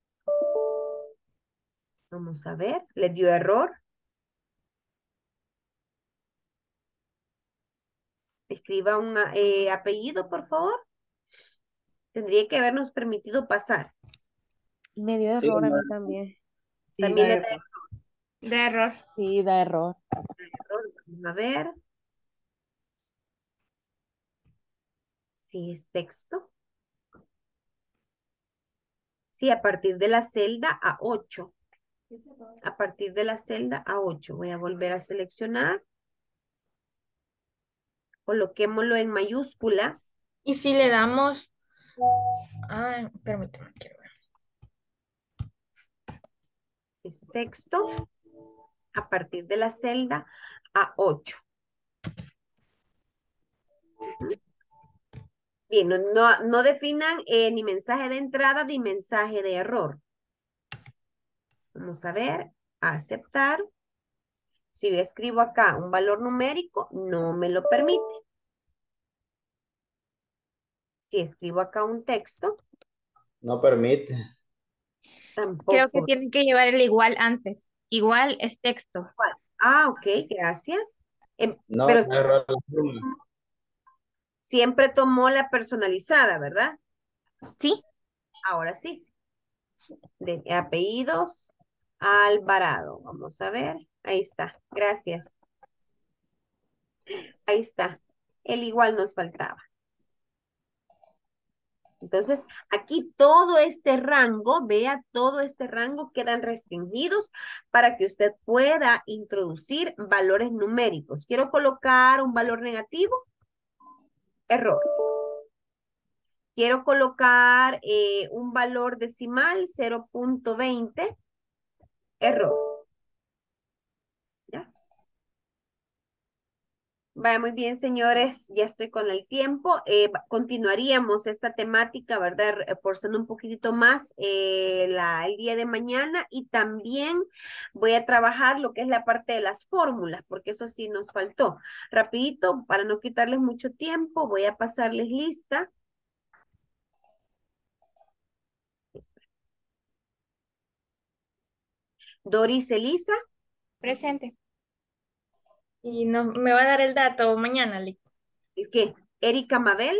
Vamos a ver, ¿le dio error? Escriba un apellido, por favor. Tendría que habernos permitido pasar. Me dio Sí, error a no, mí también. Sí, También da le da error. De error. sí, da error. error. Vamos a ver. Si es texto. Sí, a partir de la celda A8. A partir de la celda A8. Voy a volver a seleccionar. Coloquémoslo en mayúscula. Y si le damos... Ay, permítame, quiero ver. Es texto. A partir de la celda A8. Bien, no definan ni mensaje de entrada ni mensaje de error. Vamos a ver, aceptar. Si yo escribo acá un valor numérico, no me lo permite. Si escribo acá un texto, No permite. Creo que tampoco. tienen que llevar el igual antes. Igual es texto. Ah, ok, gracias. No, Pero da error la pluma. siempre tomó la personalizada, ¿verdad? ¿Sí? Ahora sí. De apellidos, Alvarado. Vamos a ver. Ahí está. Gracias. Ahí está. El igual nos faltaba. Entonces, aquí todo este rango, vea, todo este rango quedan restringidos para que usted pueda introducir valores numéricos. Quiero colocar un valor negativo. Error. Quiero colocar un valor decimal, 0.20. Error. Vaya, muy bien, señores, ya estoy con el tiempo. Continuaríamos esta temática, ¿verdad? Reforzando un poquitito más el día de mañana y también voy a trabajar lo que es la parte de las fórmulas, porque eso sí nos faltó. Rapidito, para no quitarles mucho tiempo, voy a pasarles lista. Doris Elisa. Presente. Y no, me va a dar el dato mañana, Lick. ¿Qué? Erika Mabel.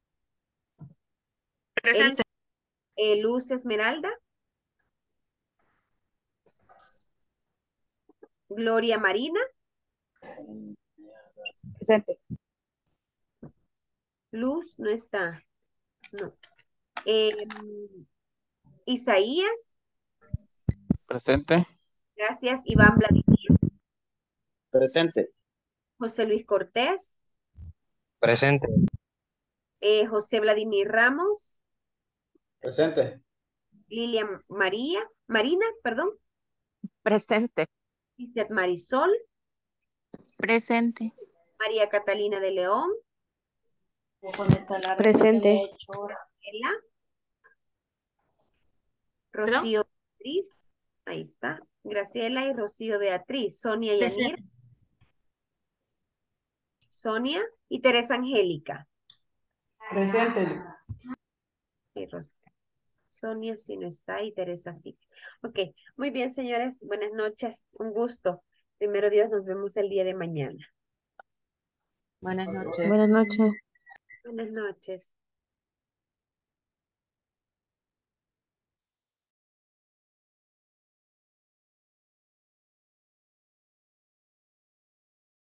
Presente. Luz Esmeralda. Gloria Marina. Presente. Luz no está. No. Isaías. Presente. Gracias. Iván Vladimir. Presente. José Luis Cortés. Presente. José Vladimir Ramos. Presente. Lilian Marina, perdón. Presente. Lizeth Marisol. Presente. María Catalina de León. Presente. Ela. Rocío Beatriz. Ahí está. Graciela y Rocío Beatriz. Sonia Yanir. Presente. Sonia y Teresa Angélica. Presente. Y Sonia sí no está y Teresa sí. Ok, muy bien, señores. Buenas noches. Un gusto. Primero Dios, nos vemos el día de mañana. Buenas noches. Buenas noches. Buenas noches.